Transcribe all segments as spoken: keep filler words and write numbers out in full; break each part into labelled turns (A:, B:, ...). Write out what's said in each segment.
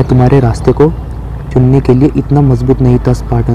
A: मैं तुम्हारे रास्ते को चुनने के लिए इतना मजबूत नहीं था स्पार्टन।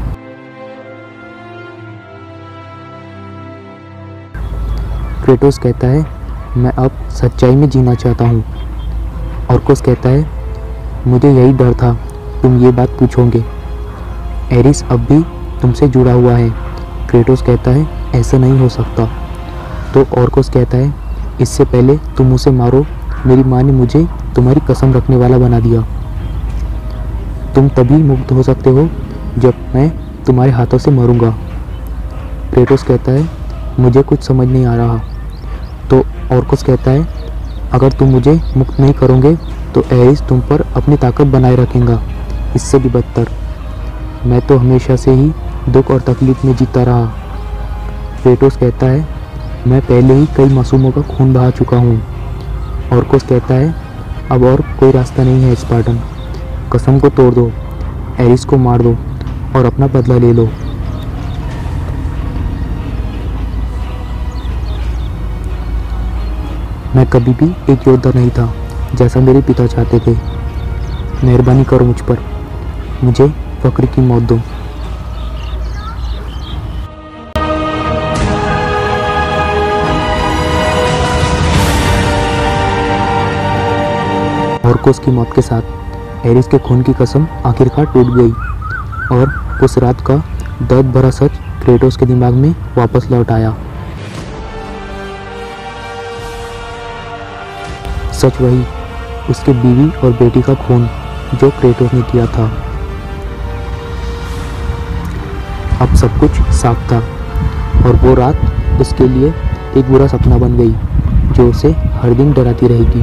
A: क्रेटोस कहता है मैं अब सच्चाई में जीना चाहता हूँ। ऑर्कोस कहता है मुझे यही डर था तुम ये बात पूछोगे। एरिस अब भी तुमसे जुड़ा हुआ है। क्रेटोस कहता है ऐसा नहीं हो सकता। तो ऑर्कोस कहता है इससे पहले तुम उसे मारो, मेरी माँ ने मुझे तुम्हारी कसम रखने वाला बना दिया। तुम तभी मुक्त हो सकते हो जब मैं तुम्हारे हाथों से मरूंगा। क्रेटोस कहता है मुझे कुछ समझ नहीं आ रहा। तो ऑर्कोस कहता है अगर तुम मुझे मुक्त नहीं करोगे तो एरिस तुम पर अपनी ताकत बनाए रखेगा, इससे भी बदतर। मैं तो हमेशा से ही दुख और तकलीफ में जीता रहा। क्रेटोस कहता है मैं पहले ही कई मासूमों का खून बहा चुका हूँ। ऑर्कोस कहता है अब और कोई रास्ता नहीं है स्पार्टन, कसम को तोड़ दो, एरिस को मार दो और अपना बदला ले लो। मैं कभी भी एक योद्धा नहीं था जैसा मेरे पिता चाहते थे। मेहरबानी करो मुझ पर, मुझे फक्र की मौत दो। ऑर्कोस की मौत के साथ एरिस के खून की कसम आखिरकार टूट गई और उस रात का दर्द भरा सच क्रेटोस के दिमाग में वापस लौट आया। सच वही, उसके बीवी और बेटी का खून जो क्रेटोस ने किया था। अब सब कुछ साफ था और वो रात उसके लिए एक बुरा सपना बन गई जो उसे हर दिन डराती रहेगी।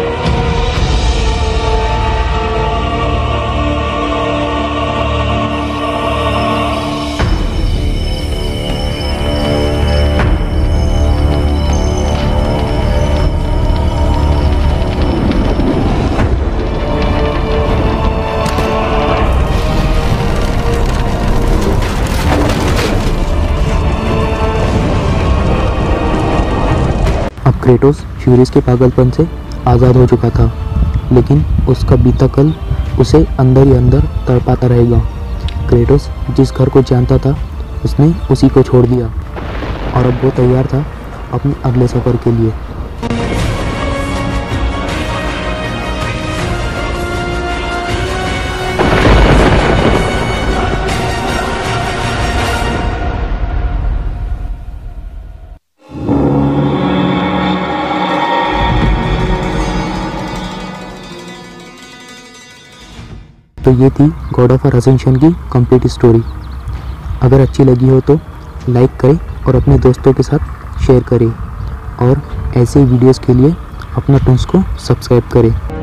A: क्रेटोस फ्यूरिस के पागलपन से आज़ाद हो चुका था, लेकिन उसका बीता कल उसे अंदर ही अंदर तड़पाता रहेगा। क्रेटोस जिस घर को जानता था उसने उसी को छोड़ दिया और अब वो तैयार था अपने अगले सफ़र के लिए। तो ये थी गॉड ऑफ असेंशन की कंप्लीट स्टोरी। अगर अच्छी लगी हो तो लाइक करें और अपने दोस्तों के साथ शेयर करें और ऐसे वीडियोस के लिए अपना टून्स को सब्सक्राइब करें।